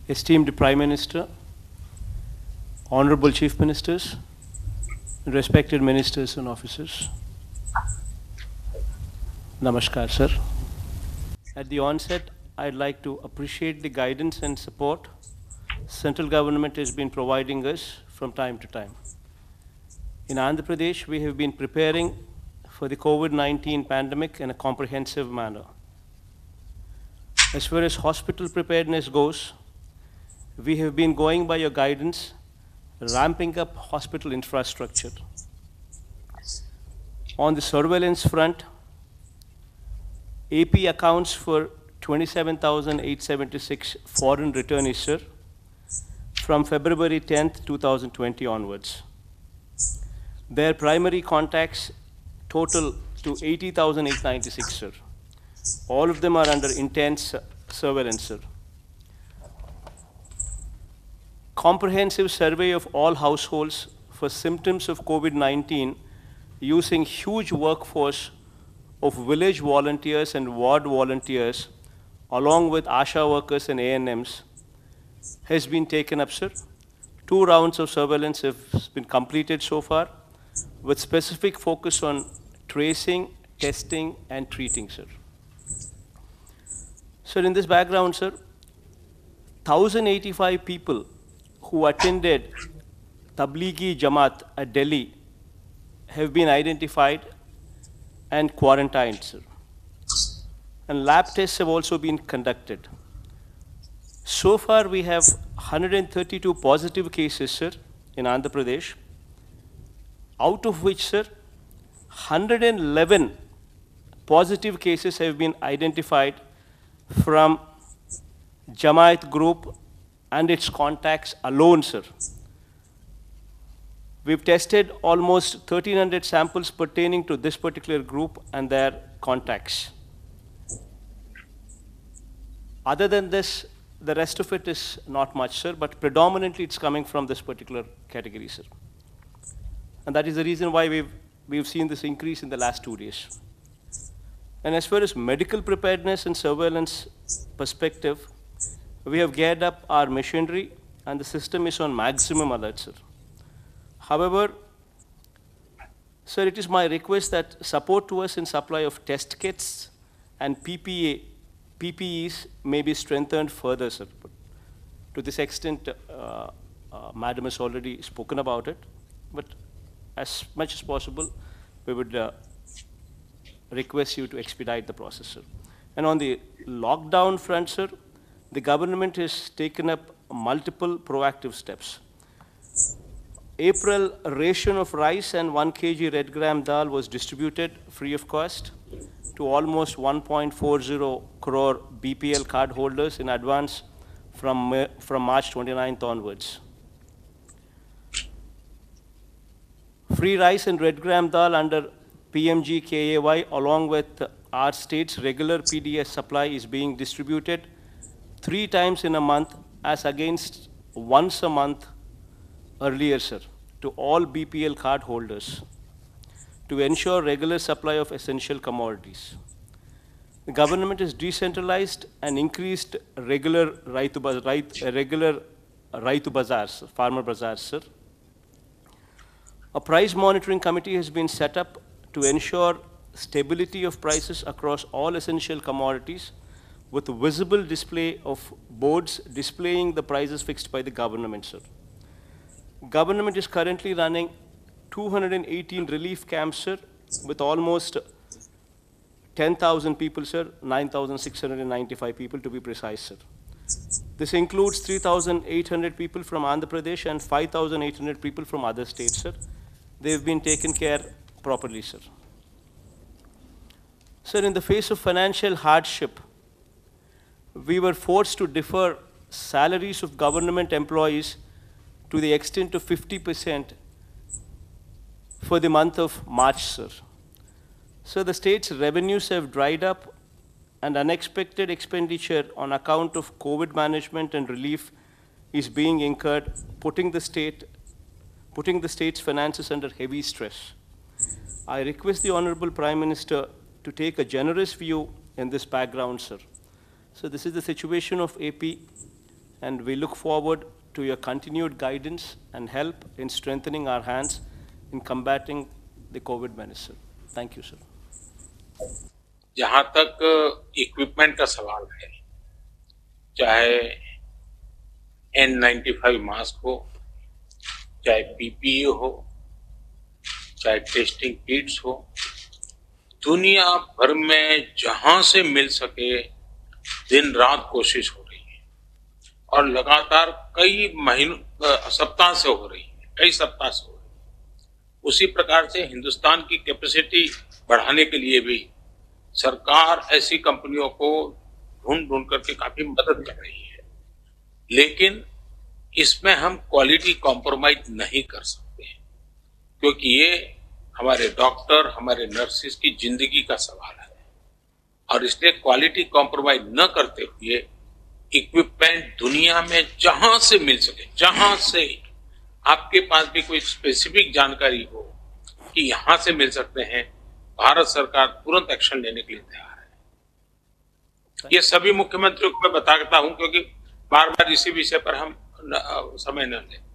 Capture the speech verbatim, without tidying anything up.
esteemed Prime Minister, Honorable Chief Ministers, respected ministers and officers. Namaskar, sir. At the onset, I'd like to appreciate the guidance and support central government has been providing us from time to time. In Andhra Pradesh, we have been preparing for the COVID nineteen pandemic in a comprehensive manner. As far as hospital preparedness goes, we have been going by your guidance, ramping up hospital infrastructure. On the surveillance front, A P accounts for twenty-seven thousand eight hundred seventy-six foreign returnees, sir, from February tenth, two thousand twenty onwards. Their primary contacts total to eighty thousand eight hundred ninety-six, sir. All of them are under intense surveillance, sir. Comprehensive survey of all households for symptoms of COVID nineteen using huge workforce of village volunteers and ward volunteers along with ASHA workers and A N Ms has been taken up, sir. Two rounds of surveillance have been completed so far with specific focus on tracing, testing, and treating, sir. Sir, in this background, sir, one thousand eighty-five people who attended Tablighi Jamaat at Delhi have been identified and quarantined, sir. And lab tests have also been conducted. So far, we have one hundred thirty-two positive cases, sir, in Andhra Pradesh, out of which, sir, one hundred eleven positive cases have been identified from Jamaat group and its contacts alone, sir. We've tested almost thirteen hundred samples pertaining to this particular group and their contacts. Other than this, the rest of it is not much, sir, but predominantly it's coming from this particular category, sir. And that is the reason why we've, we've seen this increase in the last two days. And as far as medical preparedness and surveillance perspective, we have geared up our machinery and the system is on maximum alert, sir. However, sir, it is my request that support to us in supply of test kits and P P A, P P Es may be strengthened further, sir. But to this extent, uh, uh, Madam has already spoken about it, but as much as possible, we would uh, request you to expedite the process, sir. And on the lockdown front, sir, the government has taken up multiple proactive steps. April ration of rice and one kilogram red gram dal was distributed free of cost to almost one point four zero crore B P L card holders in advance from, from March twenty-ninth onwards. Free rice and red gram dal under P M G K A Y along with our state's regular P D S supply is being distributed three times in a month as against once a month earlier, sir, to all B P L card holders to ensure regular supply of essential commodities. The government has decentralized and increased regular Raitu, Raitu, regular Raitu bazaars, farmer bazaars, sir. A price monitoring committee has been set up to ensure stability of prices across all essential commodities with visible display of boards displaying the prices fixed by the government, sir. Government is currently running two hundred eighteen relief camps, sir, with almost ten thousand people, sir, nine thousand six hundred ninety-five people to be precise, sir. This includes three thousand eight hundred people from Andhra Pradesh and five thousand eight hundred people from other states, sir. They've been taken care properly, sir. Sir, in the face of financial hardship, we were forced to defer salaries of government employees to the extent of fifty percent for the month of March, sir. So the state's revenues have dried up and unexpected expenditure on account of COVID management and relief is being incurred, putting the state, putting the state's finances under heavy stress. I request the Honorable Prime Minister to take a generous view in this background, sir. So this is the situation of A P, and we look forward to your continued guidance and help in strengthening our hands in combating the COVID menace. Thank you, sir. जहां तक equipment का सवाल है, चाहे N ninety five mask हो, चाहे PPE हो, चाहे टेस्टिंग किट्स हो, दुनिया भर में जहां से मिल सके दिन रात कोशिश हो रही है और लगातार कई महीनों सप्ताह से हो रही है, कई सप्ताह से हो रही है। उसी प्रकार से हिंदुस्तान की कैपेसिटी बढ़ाने के लिए भी सरकार ऐसी कंपनियों को ढूंढ ढूंढ करके काफी मदद कर रही है, लेकिन इसमें हम क्वालिटी कॉम्प्रोमाइज नहीं कर सकते हैं, क्योंकि ये हमारे डॉक्टर, हमारे नर्सिस की जिंदगी का सवाल है और इसलिए क्वालिटी कॉम्प्रोमाइज न करते हुए इक्विपमेंट दुनिया में जहां से मिल सके, जहां से आपके पास भी कोई स्पेसिफिक जानकारी हो कि यहां से मिल सकते हैं, भारत सरकार तुरंत एक्शन लेने के लिए तैयार है। ये सभी मुख्यमंत्रियों को मैं बताता हूं, क्योंकि बार बार इसी विषय पर हम न, समय न लें।